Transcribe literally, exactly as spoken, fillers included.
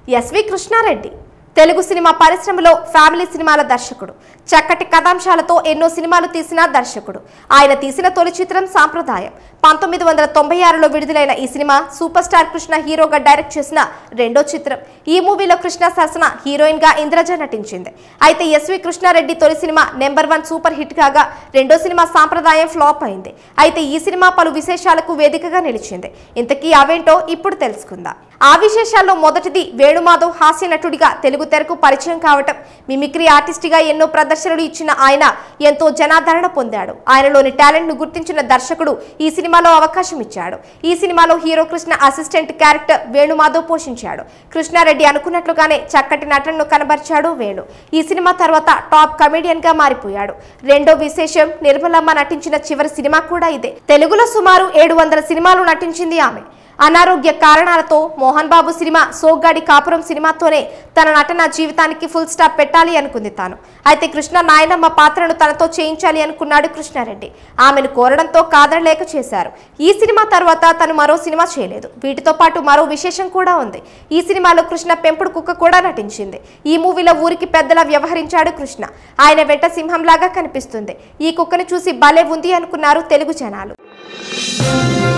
SV Krishna Reddy Telugu cinema పరిశ్రమలో family సినిమాల దర్శకుడు. చక్కటి కథాంశాలతో ఎన్నో సినిమాలు తీసిన దర్శకుడు. ఆయన తీసిన తొలి చిత్రం సాంప్రదాయం. పంతొమ్మిది వందల తొంభై ఆరులో విడుదలైన ఈ సినిమా సూపర్ స్టార్ కృష్ణ హీరోగా డైరెక్ట్ చేసిన రెండో చిత్రం. ఈ మూవీలో కృష్ణ సరసన హీరోయిన్ గా ఇంద్రజ నటించింది. అయితే ఎస్వి కృష్ణారెడ్డి తొలి cinema number one super hit కాగా రెండో సినిమా సాంప్రదాయం ఫ్లాప్ అయింది. అయితే ఈ సినిమా పలు విశేషాలకు వేదికగా నిలిచింది. ఇంతకీ అవేంటో ఇప్పుడు తెలుసుకుందాం. ఆ విశేషాల్లో మొదటిది వేణుమాధవ్ హాస్య నటుడిగా తెలుగు తెరకు పరిచయం కావటం. మిమిక్రీ ఆర్టిస్ట్గా ఎన్నో ప్రదర్శనలు ఇచ్చిన ఆయన ఎంతో జనాదరణ పొందాడు. ఆయనలోని టాలెంట్ ను గుర్తించిన దర్శకుడు ఈ సినిమాలో అవకాశం ఇచ్చాడు. ఈ సినిమాలో hero Krishna assistant character Venumadhav పోషించాడు. కృష్ణారెడ్డి అనుకున్నట్లుగానే చక్కటి నటనను కనబర్చాడు వేణు. ఈ సినిమా తర్వాత టాప్ కమెడియన్ గా మారిపోయాడు. రెండో విశేషం, నిర్మలమ్మ నటించిన చివరి సినిమా కూడా ఇదే. తెలుగులో సుమారు ఏడు వందల సినిమాలు నటించింది ఆమె. అనారోగ్య కారణాలతో మోహన్ బాబు సినిమా సోగ్గాడి కాపురం సినిమాతోనే తన నటన జీవితానికి ఫుల్ స్టాప్ పెట్టాలి అనుకుంది తాను. అయితే కృష్ణ నాయనమ్మ పాత్రను తనతో చేయించాలి అనుకున్నాడు కృష్ణారెడ్డి. ఆమెను కోరడంతో కాదనలేక చేశారు. ఈ సినిమా తర్వాత తను మరో సినిమా చేయలేదు. వీటితో పాటు మరో విశేషం కూడా ఉంది. ఈ సినిమాలో కృష్ణ పెంపుడు కుక్క కూడా నటించింది. ఈ మూవీలో ఊరికి పెద్దలా వ్యవహరించాడు కృష్ణ. ఆయన వెంట సింహంలాగా కనిపిస్తుంది. ఈ కుక్కను చూసి భలే ఉంది అనుకున్నారు తెలుగు జనాలు.